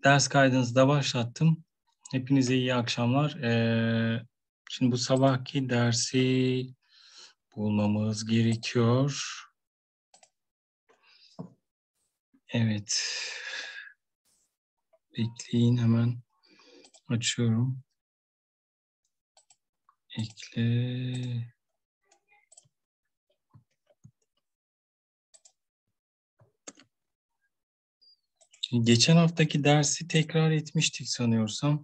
Ders kaydınızı da başlattım. Hepinize iyi akşamlar. Şimdi bu sabahki dersi bulmamız gerekiyor. Evet. Bekleyin, hemen açıyorum. Ekle. Geçen haftaki dersi tekrar etmiştik sanıyorsam.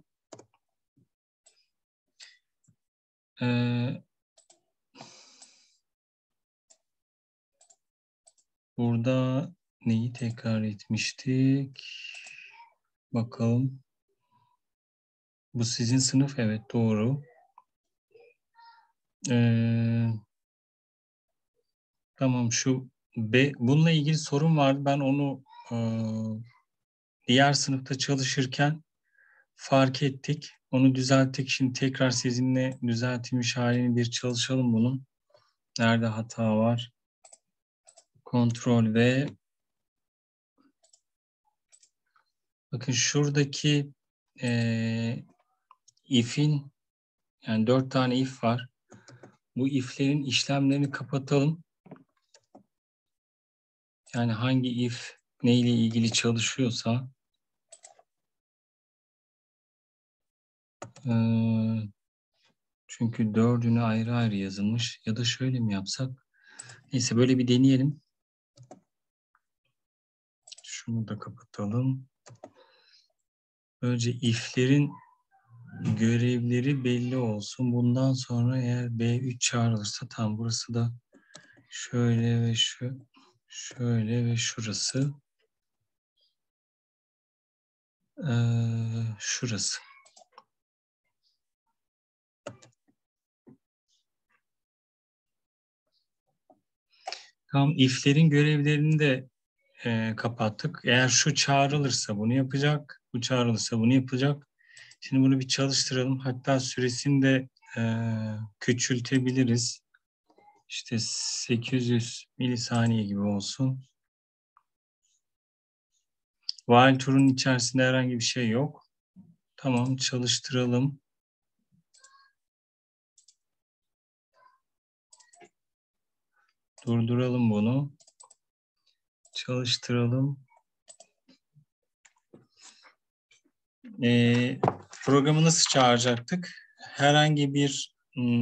Burada neyi tekrar etmiştik? Bakalım. Bu sizin sınıf, evet, doğru. Tamam, şu bununla ilgili sorun vardı. Ben onu diğer sınıfta çalışırken fark ettik. Onu düzelttik. Şimdi tekrar sizinle düzeltilmiş halini bir çalışalım bunun. Nerede hata var? Kontrol ve bakın şuradaki if'in, yani 4 tane if var. Bu if'lerin işlemlerini kapatalım. Yani hangi if neyle ilgili çalışıyorsa çünkü 4'ünü ayrı ayrı yazılmış. Ya da şöyle mi yapsak? Neyse, böyle bir deneyelim. Şunu da kapatalım. Önce if'lerin görevleri belli olsun. Bundan sonra eğer B3 çağrılırsa, tam burası da şöyle ve şöyle ve şurası şurası. Tam if'lerin görevlerini de kapattık. Eğer şu çağrılırsa bunu yapacak, bu çağrılırsa bunu yapacak. Şimdi bunu bir çalıştıralım. Hatta süresini de küçültebiliriz. İşte 800 milisaniye gibi olsun. While tur'un içerisinde herhangi bir şey yok. Tamam, çalıştıralım. Durduralım bunu. Çalıştıralım. Programı nasıl çağıracaktık? Herhangi bir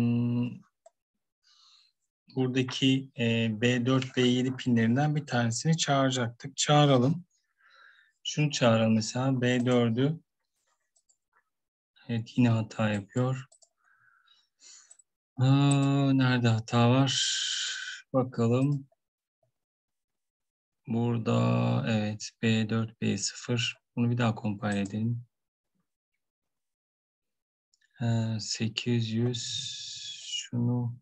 buradaki B4, B7 pinlerinden bir tanesini çağıracaktık. Çağıralım. Şunu çağıralım mesela, B4'ü. Evet, yine hata yapıyor. Nerede hata var? Bakalım. Burada evet, B4, B0. Bunu bir daha compile edelim. 800, şunu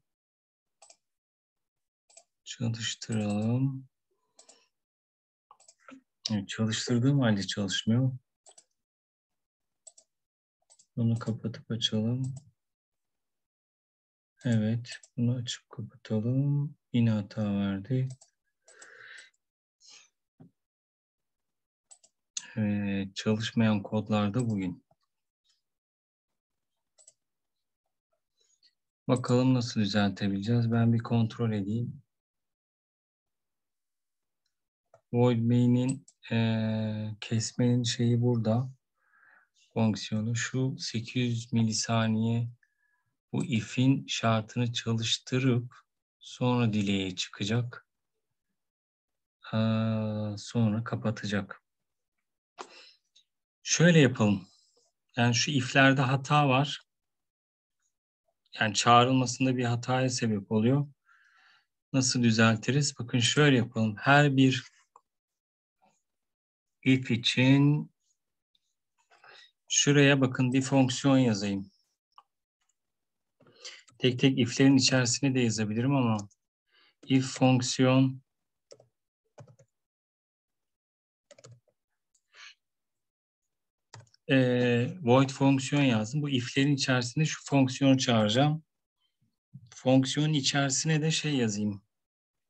çalıştıralım. Evet, çalıştırdığım halde çalışmıyor. Bunu kapatıp açalım. Evet, bunu açıp kapatalım. Yine hata verdi. Evet, çalışmayan kodlarda bugün. Bakalım nasıl düzeltebileceğiz. Ben bir kontrol edeyim. Void main'in kesmenin şeyi burada. Fonksiyonu şu 800 milisaniye, bu if'in şartını çalıştırıp sonra delay'e çıkacak. Sonra kapatacak. Şöyle yapalım. Yani şu if'lerde hata var. Yani çağrılmasında bir hataya sebep oluyor. Nasıl düzeltiriz? Bakın şöyle yapalım. Her bir if için şuraya bakın, bir fonksiyon yazayım. Tek tek if'lerin içerisine de yazabilirim ama if fonksiyon void fonksiyon yazdım. Bu if'lerin içerisinde şu fonksiyonu çağıracağım. Fonksiyonun içerisine de şey yazayım.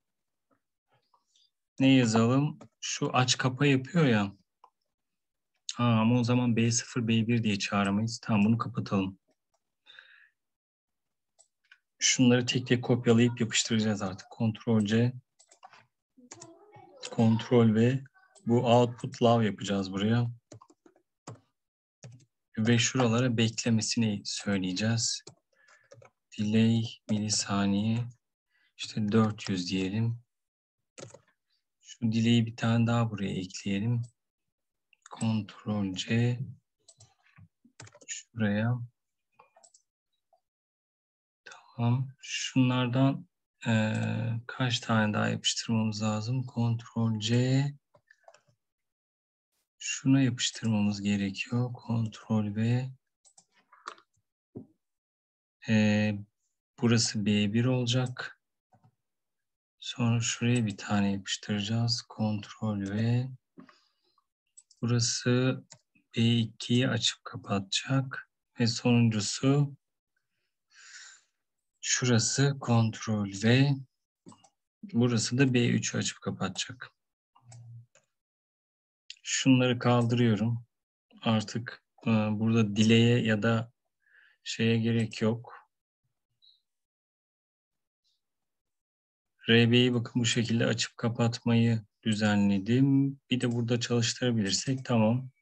Ne yazalım? Şu aç kapa yapıyor ya. Ama o zaman B0, B1 diye çağıramayız. Tamam, bunu kapatalım. Şunları tek tek kopyalayıp yapıştıracağız artık. Ctrl C, Ctrl V. Bu output love yapacağız buraya. Ve şuralara beklemesini söyleyeceğiz. Delay milisaniye. İşte 400 diyelim. Şu delay'i bir tane daha buraya ekleyelim. Ctrl C. Şuraya. Tamam. Şunlardan kaç tane daha yapıştırmamız lazım? Ctrl C. Şuna yapıştırmamız gerekiyor. Ctrl V. Burası B1 olacak. Sonra şuraya bir tane yapıştıracağız. Ctrl V. Burası B2'yi açıp kapatacak. Ve sonuncusu şurası Ctrl V. Burası da B3'ü açıp kapatacak. Şunları kaldırıyorum. Artık burada delay'e ya da şeye gerek yok. RB'yi bakın bu şekilde açıp kapatmayı düzenledim. Bir de burada çalıştırabilirsek tamam.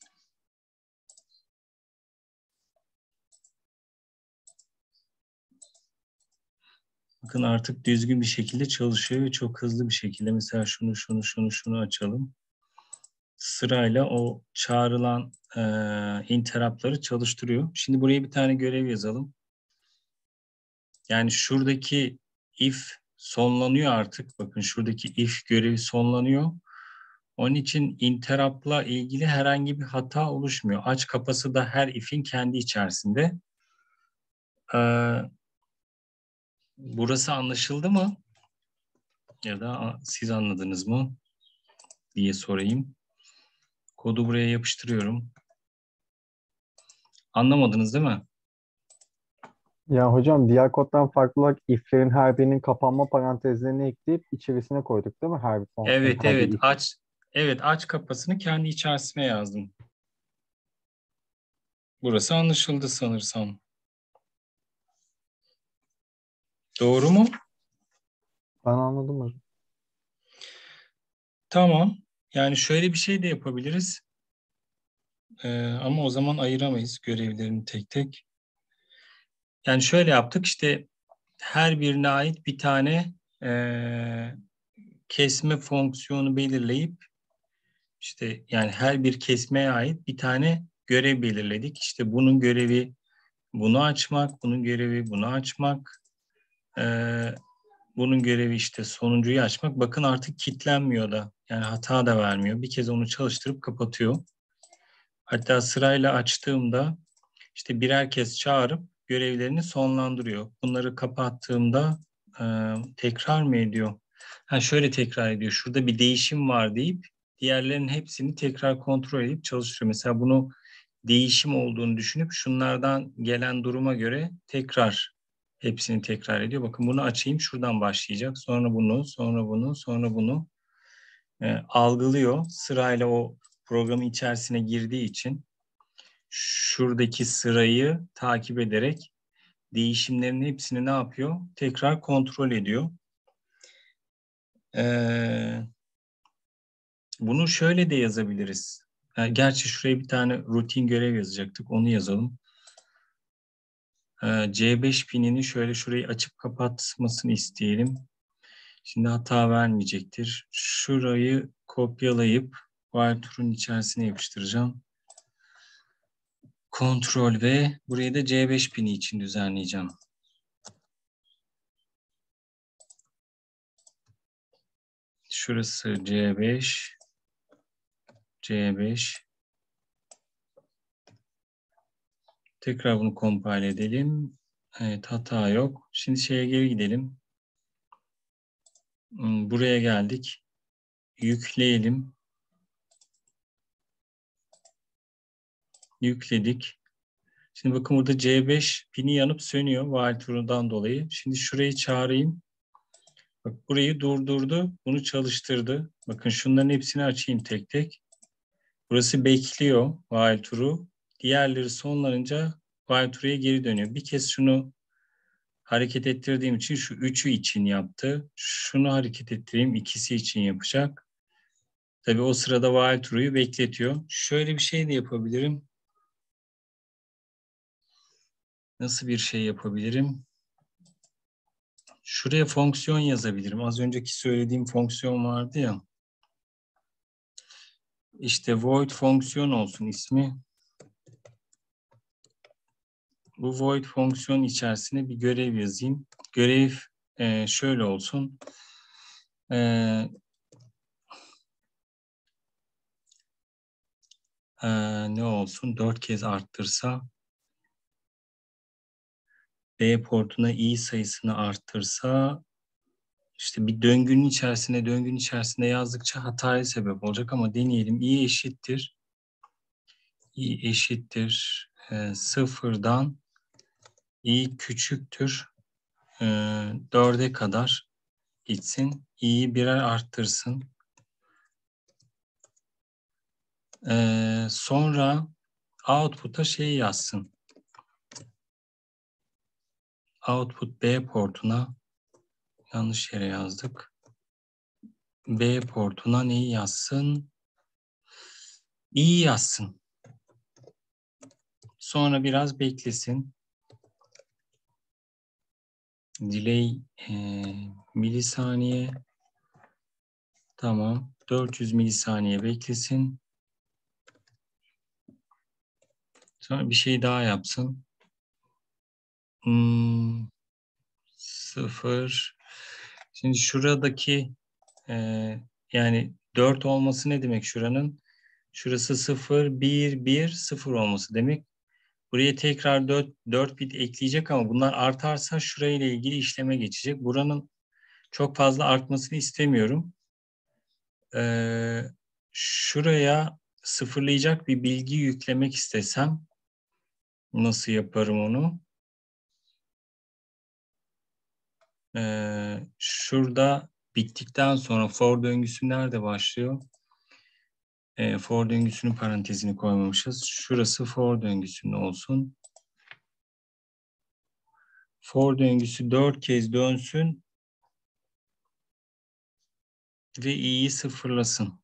Bakın artık düzgün bir şekilde çalışıyor ve çok hızlı bir şekilde. Mesela şunu açalım. Sırayla o çağrılan interrupt'ları çalıştırıyor. Şimdi buraya bir tane görev yazalım. Yani şuradaki if sonlanıyor artık. Bakın şuradaki if görevi sonlanıyor. Onun için interrupt'la ilgili herhangi bir hata oluşmuyor. Aç kapası da her if'in kendi içerisinde. Burası anlaşıldı mı? Ya da siz anladınız mı diye sorayım. Kodu buraya yapıştırıyorum. Anlamadınız değil mi? Ya hocam diğer koddan farklı olarak if'lerin her birinin kapanma parantezlerini ekleyip içerisine koyduk değil mi? Her bir fonksiyon, Evet, her bir evet. if. Aç kapasını kendi içerisine yazdım. Burası anlaşıldı sanırsam. Doğru mu? Ben anladım hocam. Tamam. Yani şöyle bir şey de yapabiliriz. Ama o zaman ayıramayız görevlerini tek tek. Yani şöyle yaptık işte her birine ait bir tane kesme fonksiyonu belirleyip işte yani her bir kesmeye ait bir tane görev belirledik. İşte bunun görevi bunu açmak, bunun görevi bunu açmak, bunun görevi işte sonuncuyu açmak. Bakın artık kilitlenmiyor da yani hata da vermiyor. Bir kez onu çalıştırıp kapatıyor. Hatta sırayla açtığımda işte birer kez çağırıp görevlerini sonlandırıyor. Bunları kapattığımda tekrar mı ediyor? Ha şöyle tekrar ediyor. Şurada bir değişim var deyip diğerlerinin hepsini tekrar kontrol edip çalıştırıyor. Mesela bunu değişim olduğunu düşünüp şunlardan gelen duruma göre tekrar hepsini tekrar ediyor. Bakın bunu açayım. Şuradan başlayacak. Sonra bunu, sonra bunu, sonra bunu algılıyor. Sırayla o programın içerisine girdiği için şuradaki sırayı takip ederek değişimlerin hepsini ne yapıyor? Tekrar kontrol ediyor. Bunu şöyle de yazabiliriz. Gerçi şuraya bir tane rutin görev yazacaktık. Onu yazalım. C5 pinini şöyle şurayı açıp kapatmasını isteyelim. Şimdi hata vermeyecektir. Şurayı kopyalayıp while true'un içerisine yapıştıracağım. Ctrl V. Burayı da C5 pini için düzenleyeceğim. Şurası C5. C5. Tekrar bunu compile edelim. Evet, hata yok. Şimdi şeye geri gidelim. Buraya geldik. Yükleyelim. Yükledik. Şimdi bakın burada C5 pini yanıp sönüyor while true'dan dolayı. Şimdi şurayı çağırayım. Bak burayı durdurdu. Bunu çalıştırdı. Bakın şunların hepsini açayım tek tek. Burası bekliyor while true'u. Diğerleri sonlanınca while true'ya geri dönüyor. Bir kez şunu hareket ettirdiğim için şu 3'ü için yaptı. Şunu hareket ettireyim, ikisi için yapacak. Tabii o sırada while true'yu bekletiyor. Şöyle bir şey de yapabilirim. Nasıl bir şey yapabilirim? Şuraya fonksiyon yazabilirim. Az önceki söylediğim fonksiyon vardı ya. İşte void fonksiyon olsun ismi. Bu void fonksiyon içerisine bir görev yazayım. Görev şöyle olsun. Ne olsun? 4 kez arttırsa, B portuna i sayısını arttırsa, işte bir döngünün içerisinde yazdıkça hataya sebep olacak ama deneyelim. I eşittir sıfırdan i küçüktür 4'e kadar gitsin. İ'yi birer arttırsın. Sonra output'a şey yazsın. Output B portuna yanlış yere yazdık. B portuna neyi yazsın? İ'yi yazsın. Sonra biraz beklesin. Delay milisaniye. Tamam. 400 milisaniye beklesin. Sonra bir şey daha yapsın. 0. Şimdi şuradaki yani 4 olması ne demek şuranın? Şurası 0, 1, 1, 0 olması demek. Buraya tekrar 4 bit ekleyecek ama bunlar artarsa şurayla ilgili işleme geçecek. Buranın çok fazla artmasını istemiyorum. Şuraya sıfırlayacak bir bilgi yüklemek istesem nasıl yaparım onu? Şurada bittikten sonra for döngüsü nerede başlıyor? For döngüsünün parantezini koymamışız. Şurası for döngüsünün olsun. For döngüsü 4 kez dönsün ve i'yi sıfırlasın.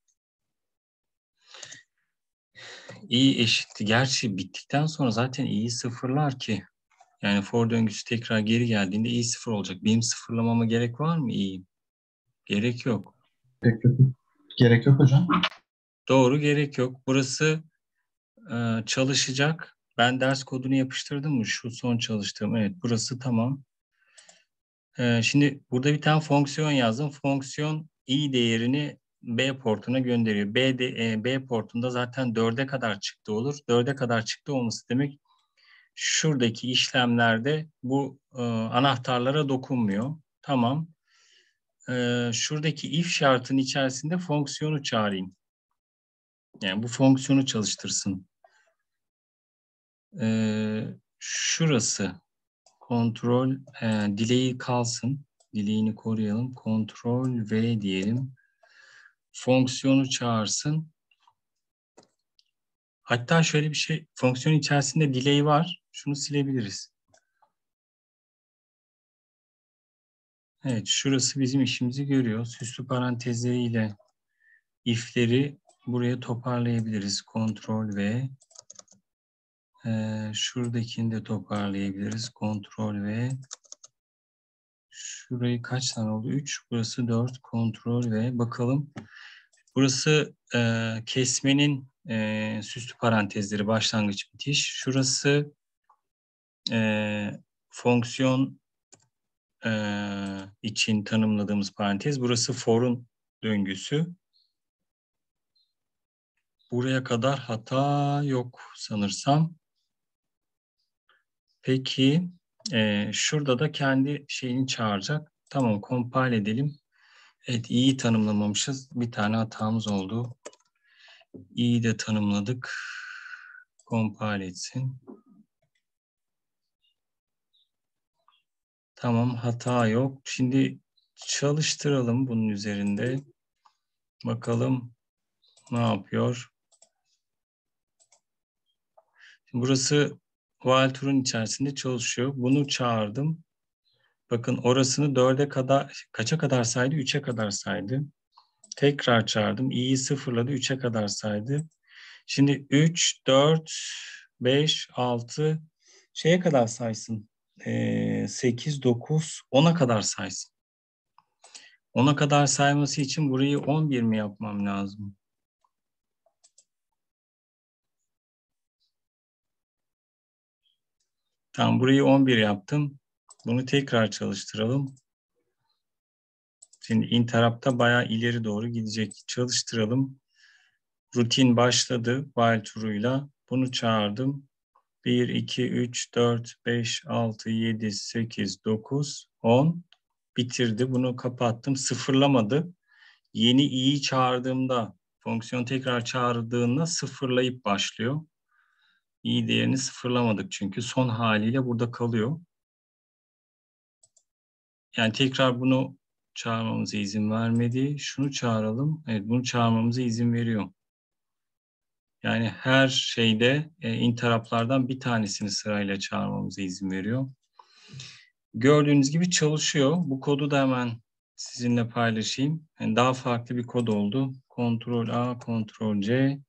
I eşittir. Gerçi bittikten sonra zaten i'yi sıfırlar ki. Yani for döngüsü tekrar geri geldiğinde i sıfır olacak. Benim sıfırlamama gerek var mı i'yi? Gerek yok. Gerek yok. Gerek yok hocam. Doğru, gerek yok. Burası çalışacak. Ben ders kodunu yapıştırdım mı? Şu son çalıştığım. Evet, burası tamam. Şimdi burada bir tane fonksiyon yazdım. Fonksiyon i değerini B portuna gönderiyor. B portunda zaten 4'e kadar çıktı olur. 4'e kadar çıktı olması demek şuradaki işlemlerde bu anahtarlara dokunmuyor. Tamam. Şuradaki if şartının içerisinde fonksiyonu çağırayım. Yani bu fonksiyonu çalıştırsın. Şurası kontrol delay kalsın. Delay'ini koruyalım. Kontrol V diyelim. Fonksiyonu çağırsın. Hatta şöyle bir şey, fonksiyon içerisinde delay var. Şunu silebiliriz. Evet, şurası bizim işimizi görüyor. Süslü parantezleriyle if'leri buraya toparlayabiliriz. Kontrol V. Şuradakini de toparlayabiliriz. Kontrol V. Şurayı kaç tane oldu? 3. Burası 4. Kontrol V. Bakalım. Burası kesmenin süslü parantezleri başlangıç bitiş. Şurası fonksiyon için tanımladığımız parantez. Burası for'un döngüsü. Buraya kadar hata yok sanırsam. Peki şurada da kendi şeyini çağıracak. Tamam, compile edelim. Evet, iyi tanımlamamışız. Bir tane hatamız oldu. İyi de tanımladık. Compile etsin. Tamam, hata yok. Şimdi çalıştıralım bunun üzerinde. Bakalım ne yapıyor. Burası while true'un içerisinde çalışıyor. Bunu çağırdım. Bakın orasını 4'e kadar, kaça kadar saydı? 3'e kadar saydı. Tekrar çağırdım. i'yi sıfırladı. 3'e kadar saydı. Şimdi 3, 4, 5, 6 şeye kadar saysın. 8, 9, 10'a kadar saysın. 10'a kadar sayması için burayı 11 mi yapmam lazım? Tamam, burayı 11 yaptım. Bunu tekrar çalıştıralım. Şimdi interrupt'ta bayağı ileri doğru gidecek. Çalıştıralım. Rutin başladı while true'yla. Bunu çağırdım. 1, 2, 3, 4, 5, 6, 7, 8, 9, 10 bitirdi. Bunu kapattım. Sıfırlamadı. Yeni i'yi çağırdığımda, fonksiyon tekrar çağırdığında sıfırlayıp başlıyor. i değerini sıfırlamadık çünkü son haliyle burada kalıyor. Yani tekrar bunu çağırmamıza izin vermedi. Şunu çağıralım. Evet, bunu çağırmamıza izin veriyor. Yani her şeyde interruptlardan bir tanesini sırayla çağırmamıza izin veriyor. Gördüğünüz gibi çalışıyor. Bu kodu da hemen sizinle paylaşayım. Yani daha farklı bir kod oldu. Ctrl A, Ctrl C.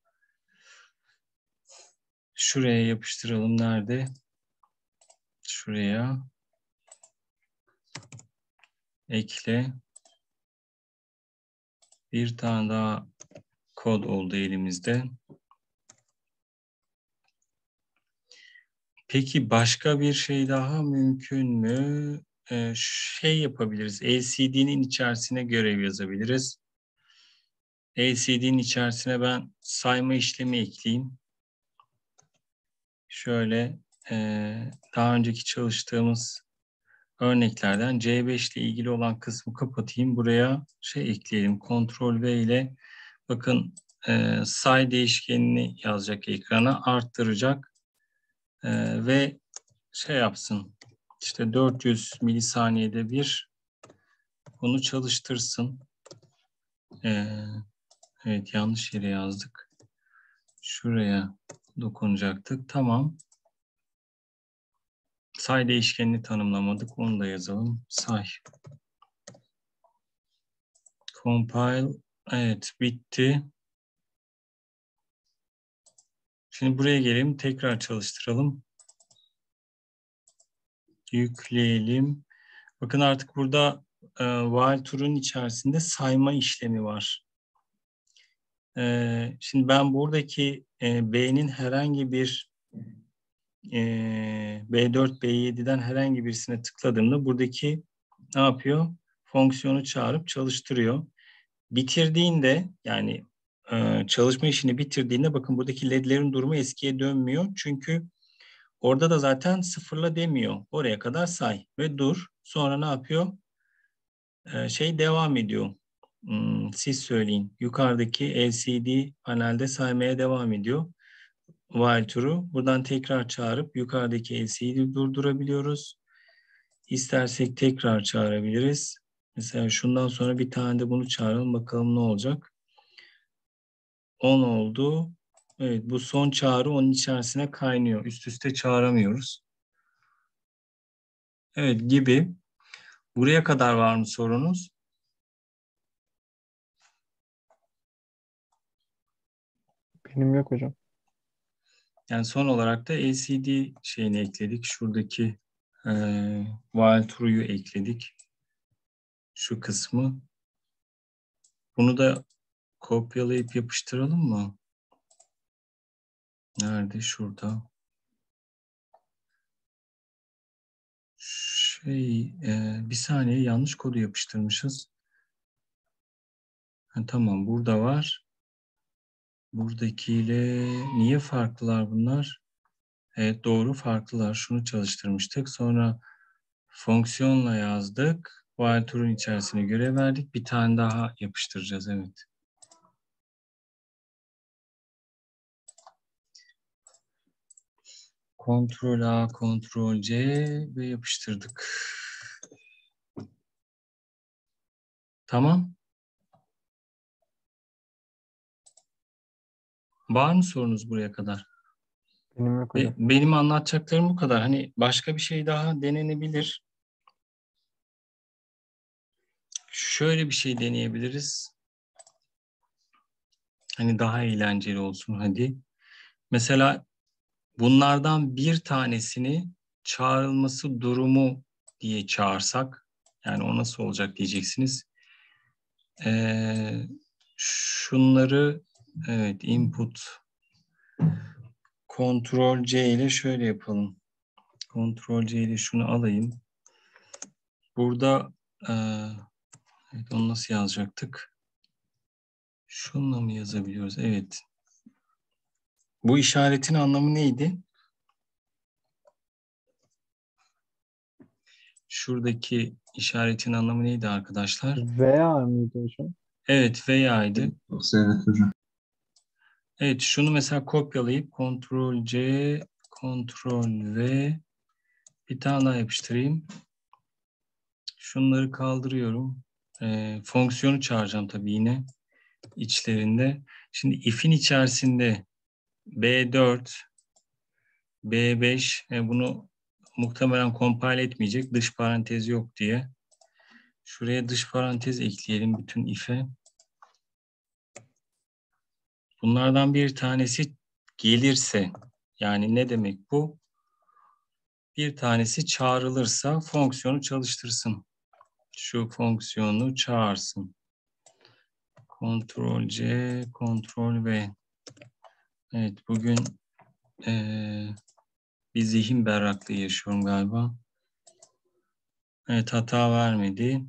Şuraya yapıştıralım. Nerede? Şuraya. Ekle. Bir tane daha kod oldu elimizde. Peki başka bir şey daha mümkün mü? Şey yapabiliriz. LCD'nin içerisine görev yazabiliriz. LCD'nin içerisine ben sayma işlemi ekleyeyim. Şöyle daha önceki çalıştığımız örneklerden C5 ile ilgili olan kısmı kapatayım. Buraya şey ekleyelim. Ctrl V ile bakın say değişkenini yazacak ekrana, arttıracak ve şey yapsın. İşte 400 milisaniyede bir bunu çalıştırsın. Evet, yanlış yere yazdık. Şuraya dokunacaktık. Tamam. Say değişkenini tanımlamadık. Onu da yazalım. Say. Compile. Evet, bitti. Şimdi buraya gelelim. Tekrar çalıştıralım. Yükleyelim. Bakın artık burada while true'un içerisinde sayma işlemi var. Şimdi ben buradaki B'nin herhangi bir B4, B7'den herhangi birisine tıkladığımda buradaki ne yapıyor? Fonksiyonu çağırıp çalıştırıyor. Bitirdiğinde yani çalışma işini bitirdiğinde bakın buradaki ledlerin durumu eskiye dönmüyor. Çünkü orada da zaten sıfırla demiyor. Oraya kadar say ve dur. Sonra ne yapıyor? Şey devam ediyor. Siz söyleyin. Yukarıdaki LCD panelde saymaya devam ediyor. While true. Buradan tekrar çağırıp yukarıdaki LCD'yi durdurabiliyoruz. İstersek tekrar çağırabiliriz. Mesela şundan sonra bir tane de bunu çağıralım. Bakalım ne olacak. 10 oldu. Evet, bu son çağrı onun içerisine kaynıyor. Üst üste çağıramıyoruz. Evet, gibi. Buraya kadar var mı sorunuz? Benim yok hocam. Yani son olarak da LCD şeyini ekledik. Şuradaki while true'yu ekledik. Şu kısmı. Bunu da kopyalayıp yapıştıralım mı? Nerede? Şurada. Bir saniye, yanlış kodu yapıştırmışız. Tamam, burada var. Buradakiyle niye farklılar bunlar? Evet, doğru, farklılar. Şunu çalıştırmıştık. Sonra fonksiyonla yazdık. While true'un içerisine görev verdik. Bir tane daha yapıştıracağız. Evet. Ctrl A, Ctrl C ve yapıştırdık. Tamam. Var mı sorunuz buraya kadar? Benim yok hocam. Benim anlatacaklarım bu kadar. Hani başka bir şey daha denenebilir. Şöyle bir şey deneyebiliriz. Hani daha eğlenceli olsun hadi. Mesela bunlardan bir tanesini çağrılması durumu diye çağırsak, yani o nasıl olacak diyeceksiniz. Şunları, evet, input Ctrl C ile şöyle yapalım. Ctrl C ile şunu alayım. Burada evet, onu nasıl yazacaktık? Şununla mı yazabiliyoruz? Evet. Bu işaretin anlamı neydi? Şuradaki işaretin anlamı neydi arkadaşlar? Veya mıydı hocam? Evet, veya'ydı. Evet hocam. Evet, şunu mesela kopyalayıp Ctrl C, Ctrl V, bir tane daha yapıştırayım. Şunları kaldırıyorum. Fonksiyonu çağıracağım tabii yine içlerinde. Şimdi if'in içerisinde B4, B5, bunu muhtemelen compile etmeyecek. Dış parantez yok diye. Şuraya dış parantez ekleyelim bütün if'e. Bunlardan bir tanesi gelirse, yani ne demek bu? Bir tanesi çağrılırsa fonksiyonu çalıştırsın. Şu fonksiyonu çağırsın. Ctrl C, Ctrl V. Evet, bugün bir zihin berraklığı yaşıyorum galiba. Evet, hata vermedi.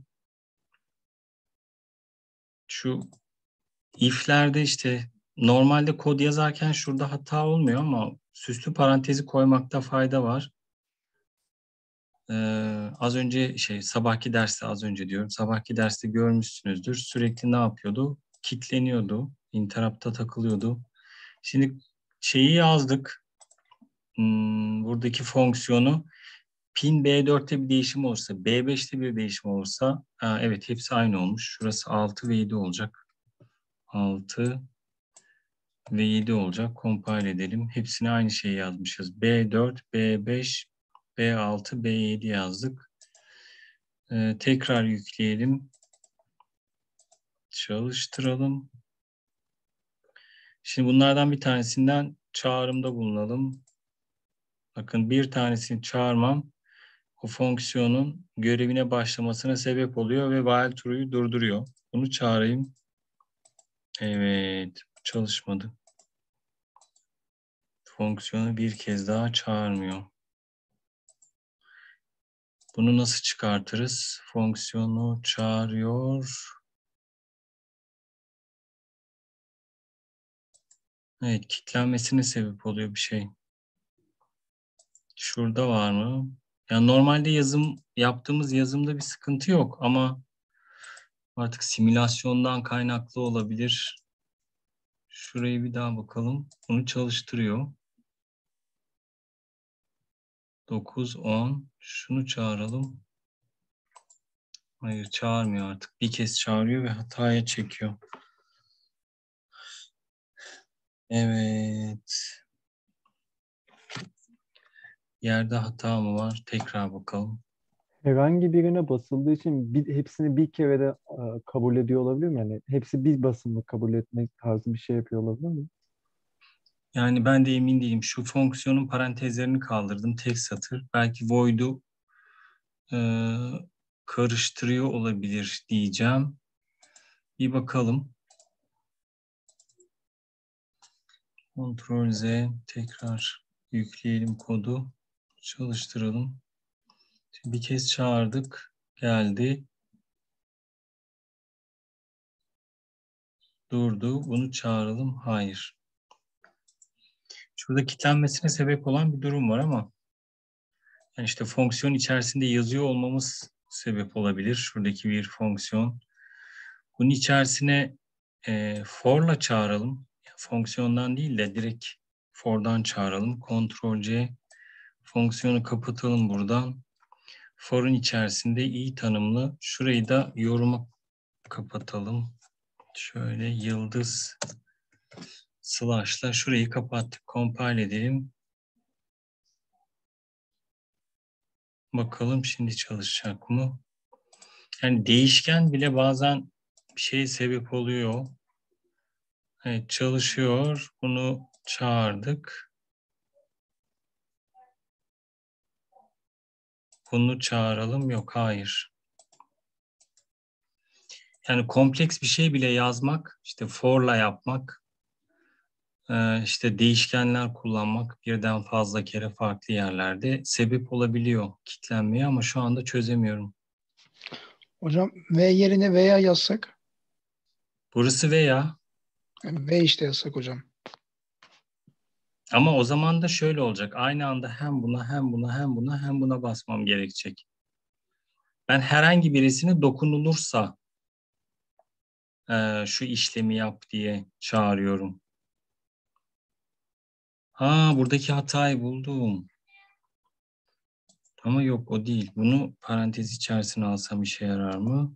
Şu if'lerde işte normalde kod yazarken şurada hata olmuyor ama süslü parantezi koymakta fayda var. Az önce sabahki derste az önce diyorum. Sabahki derste görmüşsünüzdür. Sürekli ne yapıyordu? Kitleniyordu. Interrupt'a takılıyordu. Şimdi şeyi yazdık. Buradaki fonksiyonu pin B4'te bir değişim olursa, B5'te bir değişim olursa, evet hepsi aynı olmuş. Şurası 6 ve 7 olacak. 6 ve 7 olacak. Compile edelim. Hepsine aynı şeyi yazmışız. B4, B5, B6, B7 yazdık. Tekrar yükleyelim. Çalıştıralım. Şimdi bunlardan bir tanesinden çağrımda bulunalım. Bakın bir tanesini çağırmam o fonksiyonun görevine başlamasına sebep oluyor ve while true'yu durduruyor. Bunu çağırayım. Evet, çalışmadı. Fonksiyonu bir kez daha çağırmıyor. Bunu nasıl çıkartırız? Fonksiyonu çağırıyor. Evet, kilitlenmesine sebep oluyor bir şey. Şurada var mı? Yani normalde yaptığımız yazımda bir sıkıntı yok ama artık simülasyondan kaynaklı olabilir. Şurayı bir daha bakalım. Bunu çalıştırıyor. 9, 10. Şunu çağıralım. Hayır, çağırmıyor artık. Bir kez çağırıyor ve hataya çekiyor. Evet. Yerde hata mı var? Tekrar bakalım. Herhangi birine basıldığı için hepsini bir kere de kabul ediyor olabilir mi? Yani hepsi bir basımlı kabul etmek tarzı bir şey yapıyor olabilir mi? Yani ben de emin değilim. Şu fonksiyonun parantezlerini kaldırdım. Tek satır. Belki void'u e, karıştırıyor olabilir diyeceğim. Bir bakalım. Ctrl Z, tekrar yükleyelim kodu. Çalıştıralım. Şimdi bir kez çağırdık. Geldi. Durdu. Bunu çağıralım. Hayır. Şurada kilitlenmesine sebep olan bir durum var ama yani işte fonksiyon içerisinde yazıyor olmamız sebep olabilir. Şuradaki bir fonksiyon. Bunun içerisine for'la çağıralım. Fonksiyondan değil de direkt for'dan çağıralım. Ctrl C, fonksiyonu kapatalım buradan. For'un içerisinde i tanımlı. Şurayı da yoruma kapatalım. Şöyle yıldız slash'la şurayı kapattık. Compile edelim. Bakalım şimdi çalışacak mı? Yani değişken bile bazen bir şeye sebep oluyor. Evet, çalışıyor. Bunu çağırdık. Bunu çağıralım. Yok, hayır. Yani kompleks bir şey bile yazmak, işte for'la yapmak, işte değişkenler kullanmak birden fazla kere farklı yerlerde sebep olabiliyor kitlenmeye ama şu anda çözemiyorum. Hocam V yerine veya yazsak. Burası veya Yani V işte yazsak hocam. ama o zaman da şöyle olacak. Aynı anda hem buna hem buna hem buna hem buna basmam gerekecek. Ben herhangi birisine dokunulursa şu işlemi yap diye çağırıyorum. Ha, buradaki hatayı buldum. Ama yok, o değil. Bunu parantez içerisine alsam işe yarar mı?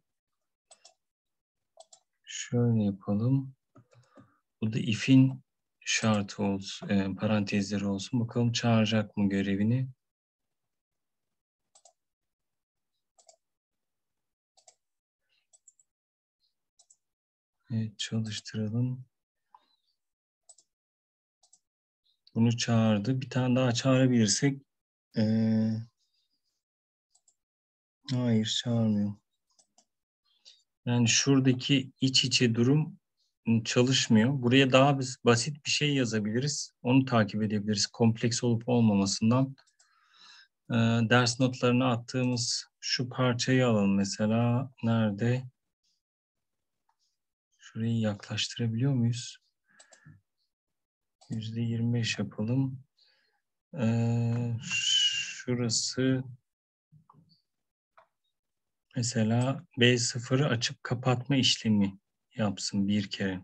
Şöyle yapalım. Bu da if'in şartı olsun, parantezleri olsun. Bakalım çağıracak mı görevini? Evet, çalıştıralım. Bunu çağırdı. Bir tane daha çağırabilirsek. Hayır, çağırmıyor. Yani şuradaki iç içe durum çalışmıyor. Buraya daha basit bir şey yazabiliriz. Onu takip edebiliriz. Kompleks olup olmamasından. Ders notlarına attığımız şu parçayı alalım mesela. Nerede? Şurayı yaklaştırabiliyor muyuz? %25 yapalım. Şurası mesela B0'ı açıp kapatma işlemi yapsın bir kere.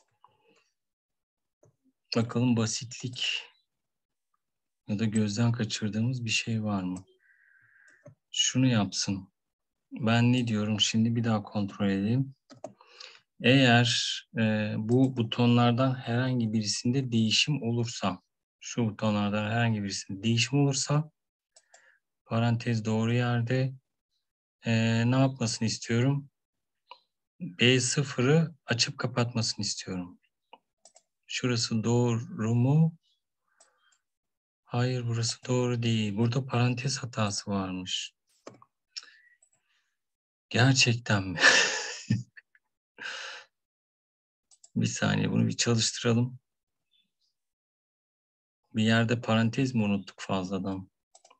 Bakalım basitlik ya da gözden kaçırdığımız bir şey var mı? Şunu yapsın. Ben ne diyorum şimdi bir daha kontrol edeyim. Eğer bu butonlardan herhangi birisinde değişim olursa, şu butonlardan herhangi birisinde değişim olursa parantez doğru yerde ne yapmasını istiyorum? B0'ı açıp kapatmasını istiyorum. Şurası doğru mu? Hayır, burası doğru değil. Burada parantez hatası varmış. Gerçekten mi? Bir saniye, bunu bir çalıştıralım. Bir yerde parantez mi unuttuk fazladan?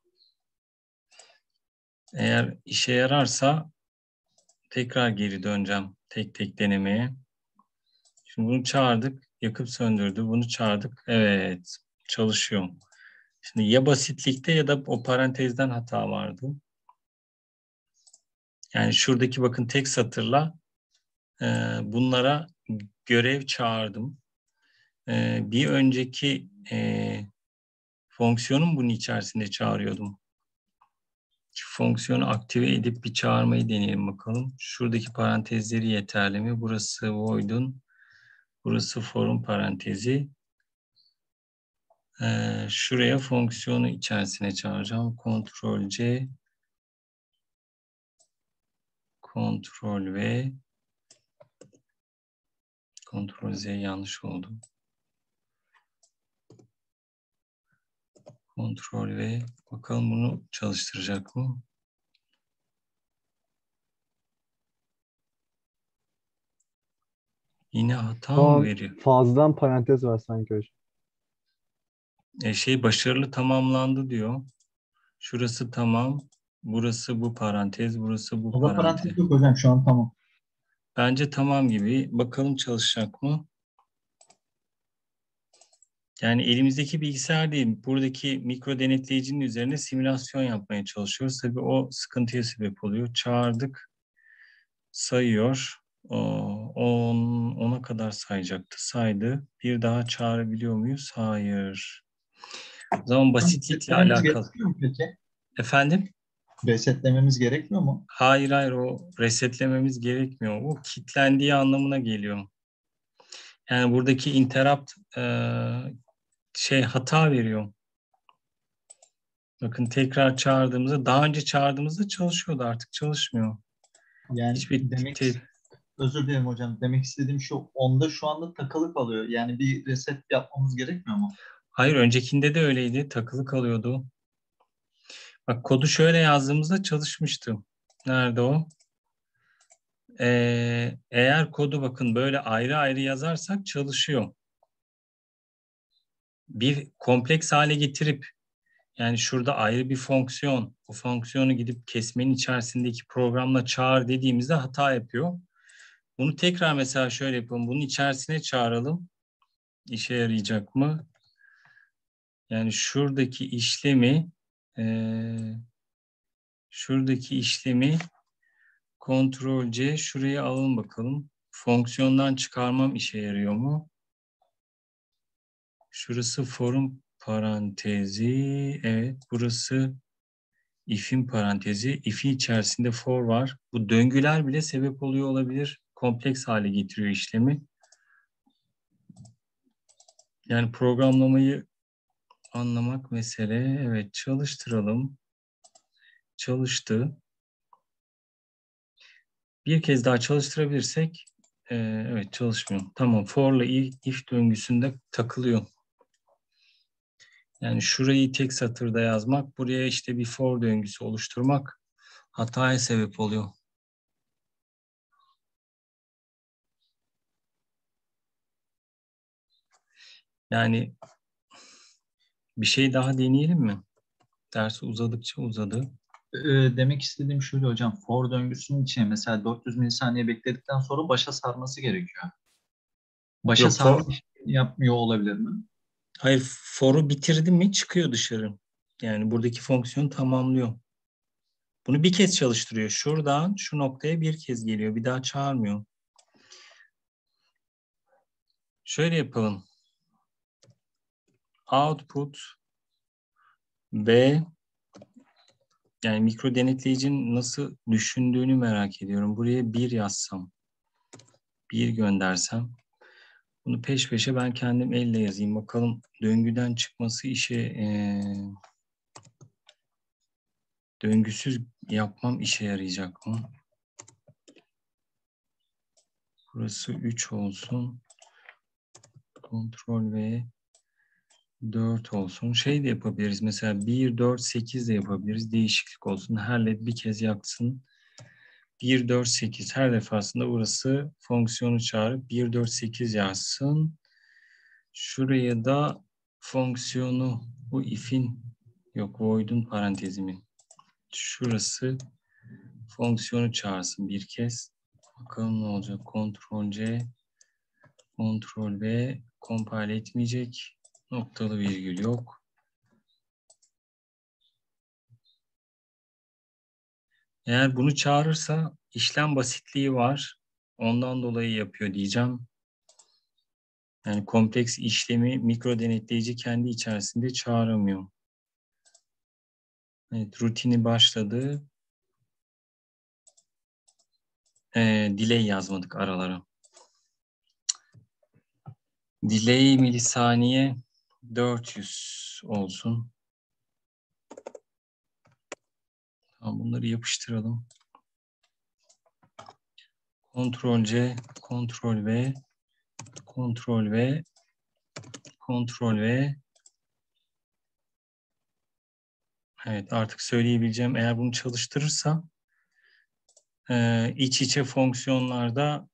Eğer işe yararsa tekrar geri döneceğim tek tek denemeye. Şimdi bunu çağırdık, yakıp söndürdü. Bunu çağırdık. Evet, çalışıyor. Şimdi ya basitlikte ya da o parantezden hata vardı. Yani şuradaki bakın tek satırla bunlara görev çağırdım. Bir önceki fonksiyonun bunun içerisinde çağırıyordum. Şu fonksiyonu aktive edip bir çağırmayı deneyelim bakalım. Şuradaki parantezleri yeterli mi? Burası void'un, burası for'un parantezi. Şuraya fonksiyonu içerisine çağıracağım. Ctrl C, Ctrl V, Ctrl Z yanlış oldu. Ctrl V. Bakalım bunu çalıştıracak mı? Yine hata mı veriyor? Fazladan parantez var sanki hocam. Başarılı tamamlandı diyor. Şurası tamam. Burası bu parantez. Burası bu Burada parantez. parantez yok hocam, şu an tamam. Bence tamam gibi. Bakalım çalışacak mı? Yani elimizdeki bilgisayar değil, buradaki mikro denetleyicinin üzerine simülasyon yapmaya çalışıyoruz. Tabii o sıkıntıya sebep oluyor. Çağırdık, sayıyor. 10'a kadar sayacaktı. Saydı. Bir daha çağırabiliyor muyuz? Hayır. O zaman basitlikle Resetlememiz alakalı. gerekmiyor mu peki? Efendim? Resetlememiz gerekmiyor mu? Hayır, o resetlememiz gerekmiyor. O kilitlendiği anlamına geliyor. Yani buradaki interrupt hata veriyor. Bakın tekrar çağırdığımızda, daha önce çağırdığımızda çalışıyordu, artık çalışmıyor. Yani Hiçbir özür dilerim hocam. Demek istediğim şu, onda şu anda takılı kalıyor. Yani bir reset yapmamız gerekmiyor mu? Hayır, öncekinde de öyleydi, takılı kalıyordu. Bak, kodu şöyle yazdığımızda çalışmıştı. Nerede o? Eğer kodu bakın böyle ayrı ayrı yazarsak çalışıyor. Bir kompleks hale getirip, yani şurada ayrı bir fonksiyon, bu fonksiyonu gidip kesmenin içerisindeki programla çağır dediğimizde hata yapıyor. Bunu tekrar mesela şöyle yapalım. Bunun içerisine çağıralım. İşe yarayacak mı? Yani şuradaki işlemi Ctrl C şuraya alın bakalım. Fonksiyondan çıkarmam işe yarıyor mu? Şurası for'un parantezi. Evet, burası if'in parantezi. If'in içerisinde for var. Bu döngüler bile sebep oluyor olabilir. Kompleks hale getiriyor işlemi. Yani programlamayı anlamak mesele. Evet, çalıştıralım. Çalıştı. Bir kez daha çalıştırabilirsek, evet çalışmıyor. Tamam, for'la if döngüsünde takılıyor. Yani şurayı tek satırda yazmak, buraya işte bir for döngüsü oluşturmak hataya sebep oluyor. Yani bir şey daha deneyelim mi? Ders uzadıkça uzadı. Demek istediğim şöyle hocam. For döngüsünün içine mesela 400 milisaniye bekledikten sonra başa sarması gerekiyor. Başa Yok, sarma yapmıyor olabilir mi? hayır, for'u bitirdi mi çıkıyor dışarı. Yani buradaki fonksiyon tamamlıyor. Bunu bir kez çalıştırıyor. Şuradan şu noktaya bir kez geliyor. Bir daha çağırmıyor. Şöyle yapalım. Output B, yani mikro denetleyicinin nasıl düşündüğünü merak ediyorum. Buraya 1 yazsam, 1 göndersem. Bunu peş peşe ben kendim elle yazayım. Bakalım döngüden çıkması döngüsüz yapmam işe yarayacak mı? Burası 3 olsun. Ctrl V 4 olsun. Şey de yapabiliriz. Mesela 1, 4, 8 de yapabiliriz. Değişiklik olsun. Her led bir kez yaksın. 1, 4, 8. Her defasında burası fonksiyonu çağırıp 1, 4, 8 yazsın. Şuraya da fonksiyonu, bu if'in, yok void'un parantezi mi? Şurası fonksiyonu çağırsın bir kez. Bakalım ne olacak. Ctrl C, Ctrl V, compile etmeyecek. Noktalı virgül yok. Eğer bunu çağırırsa işlem basitliği var. Ondan dolayı yapıyor diyeceğim. Yani kompleks işlemi mikro denetleyici kendi içerisinde çağıramıyor. Evet, rutini başladı. Delay yazmadık aralara. Delay milisaniye 400 olsun. Tamam, bunları yapıştıralım. Ctrl C, Ctrl V, Ctrl V, Ctrl V. Evet, artık söyleyebileceğim. Eğer bunu çalıştırırsa iç içe fonksiyonlarda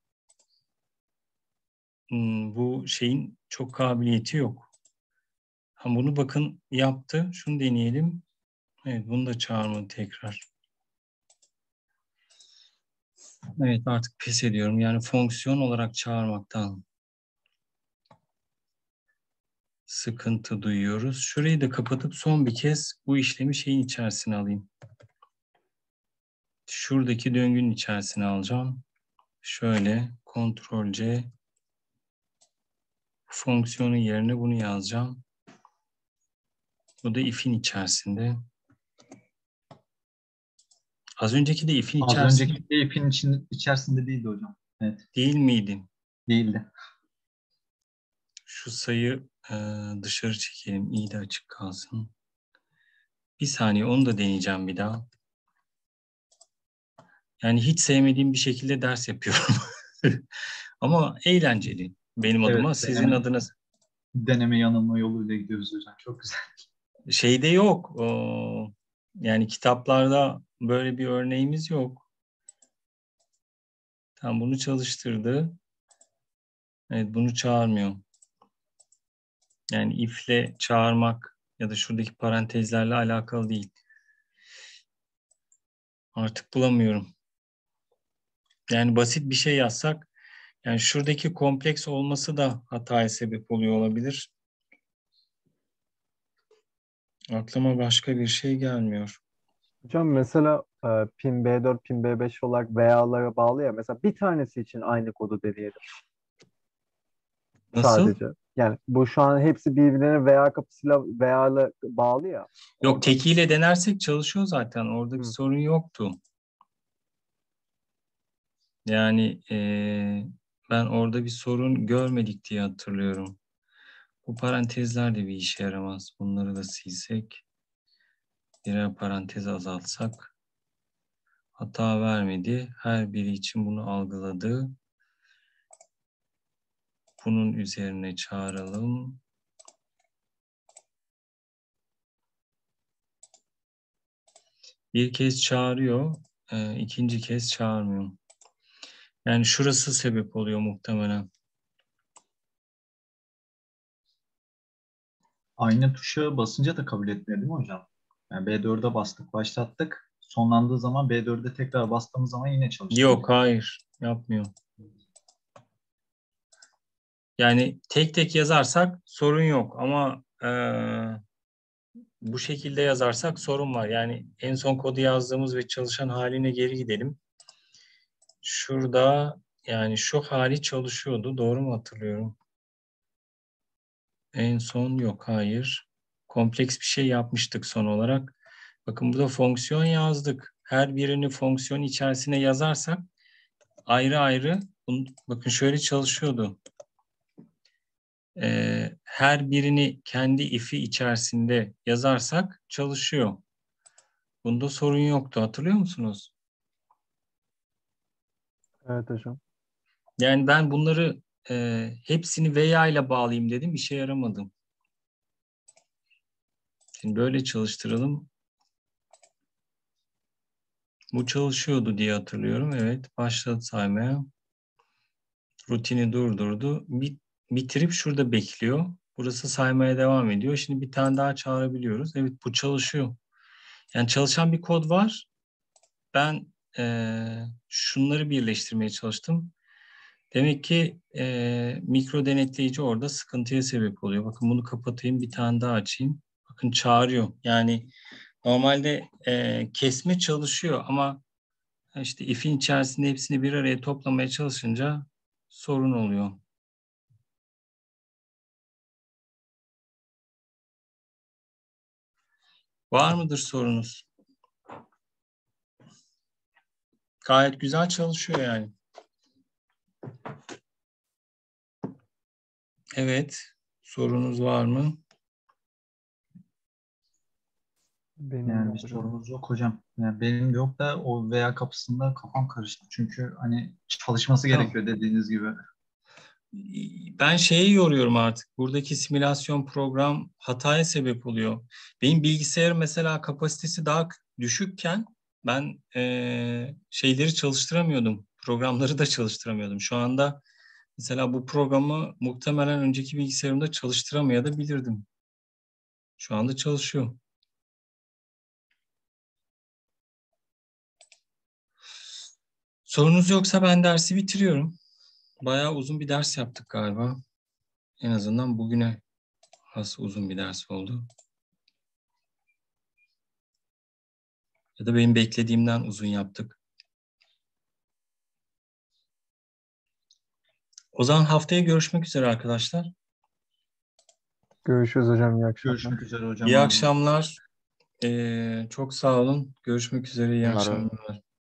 bu şeyin çok kabiliyeti yok. Ama bunu bakın yaptı. Şunu deneyelim. Evet, bunu da çağırmadı tekrar. Evet, artık pes ediyorum. Yani fonksiyon olarak çağırmaktan sıkıntı duyuyoruz. Şurayı da kapatıp son bir kez bu işlemi şeyin içerisine alayım. Şuradaki döngünün içerisine alacağım. Şöyle Ctrl C, fonksiyonun yerine bunu yazacağım. Bu da if'in içerisinde. Az önceki de if'in Az içerisinde önceki ipin içerisinde değildi hocam. Evet, değil miydi? değildi. Şu sayı dışarı çekelim. İyi de açık kalsın. Bir saniye, onu da deneyeceğim bir daha. Yani hiç sevmediğim bir şekilde ders yapıyorum. Ama eğlenceli benim Evet, adıma. Sizin adınız deneme yanılma yoluyla gidiyoruz hocam. Çok güzel. şeyde yok. Yani kitaplarda böyle bir örneğimiz yok. Tam bunu çalıştırdı. Evet, bunu çağırmıyor. Yani if'le çağırmak ya da şuradaki parantezlerle alakalı değil. Artık bulamıyorum. Yani basit bir şey yazsak, yani şuradaki kompleks olması da hataya sebep oluyor olabilir. Aklıma başka bir şey gelmiyor. Hocam mesela pin B4, pin B5 olarak VA'lara bağlı ya. Mesela bir tanesi için aynı kodu deneyelim Nasıl? sadece. Yani bu şu an hepsi birbirlerine VA kapısıyla VA'la bağlı ya Yok, orada. tekiyle denersek çalışıyor zaten. Orada bir Hı. sorun yoktu. Yani ben orada bir sorun görmedik diye hatırlıyorum. Bu parantezler de bir işe yaramaz. Bunları da silsek, birer parantez azaltsak. Hata vermedi. Her biri için bunu algıladı. Bunun üzerine çağıralım. Bir kez çağırıyor, ikinci kez çağırmıyor. Yani şurası sebep oluyor muhtemelen. Aynı tuşa basınca da kabul etmiyor değil mi hocam? Yani B4'e bastık, başlattık. Sonlandığı zaman B4'e tekrar bastığımız zaman yine çalıştırıyor. Yok, hayır, yapmıyor. Yani tek tek yazarsak sorun yok ama bu şekilde yazarsak sorun var. Yani en son kodu yazdığımız ve çalışan haline geri gidelim. Şurada yani şu hali çalışıyordu. Doğru mu hatırlıyorum? En son yok, hayır. Kompleks bir şey yapmıştık son olarak. Bakın burada fonksiyon yazdık. Her birini fonksiyon içerisine yazarsak ayrı ayrı, bakın şöyle çalışıyordu. Her birini kendi if'i içerisinde yazarsak çalışıyor. Bunda sorun yoktu. Hatırlıyor musunuz? Evet hocam. Yani ben bunları hepsini veya ile bağlayayım dedim. İşe yaramadı. Şimdi böyle çalıştıralım. Bu çalışıyordu diye hatırlıyorum. Evet, başladı saymaya. Rutini durdurdu. Bitirip şurada bekliyor. Burası saymaya devam ediyor. Şimdi bir tane daha çağırabiliyoruz. Evet, bu çalışıyor. Yani çalışan bir kod var. Ben şunları birleştirmeye çalıştım. Demek ki mikro denetleyici orada sıkıntıya sebep oluyor. Bakın bunu kapatayım, bir tane daha açayım. Bakın çağırıyor. Yani normalde kesme çalışıyor ama işte if'in içerisinde hepsini bir araya toplamaya çalışınca sorun oluyor. Var mıdır sorunuz? Gayet güzel çalışıyor yani. Evet. Sorunuz var mı? Benim Yani yok bir hocam. sorumuz yok hocam. Yani benim de yok da o veya kapısında kafam karıştı. Çünkü hani çalışması Tamam. gerekiyor dediğiniz gibi. Ben şeyi yoruyorum artık. Buradaki simülasyon program hataya sebep oluyor. Benim bilgisayarım mesela kapasitesi daha düşükken ben şeyleri çalıştıramıyordum. Programları da çalıştıramıyordum. Şu anda mesela bu programı muhtemelen önceki bilgisayarımda çalıştıramayabilirdim. Şu anda çalışıyor. Sorunuz yoksa ben dersi bitiriyorum. Bayağı uzun bir ders yaptık galiba. En azından bugüne has uzun bir ders oldu. Ya da benim beklediğimden uzun yaptık. O zaman haftaya görüşmek üzere arkadaşlar. Görüşürüz hocam. İyi akşamlar. Görüşmek üzere hocam. İyi Ağzınıza sağlık. akşamlar. Çok sağ olun. Görüşmek üzere. İyi Bunları akşamlar.